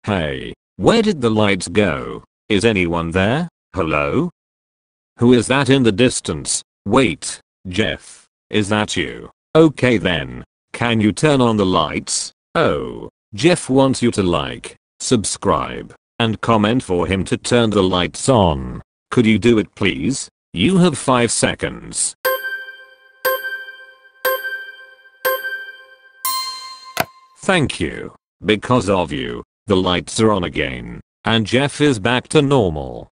Hey, where did the lights go? Is anyone there? Hello? Who is that in the distance? Wait, Jeff, is that you? Okay then, can you turn on the lights? Oh, Jeff wants you to like, subscribe, and comment for him to turn the lights on. Could you do it please? You have 5 seconds. Thank you. Because of you, the lights are on again, and Jeff is back to normal.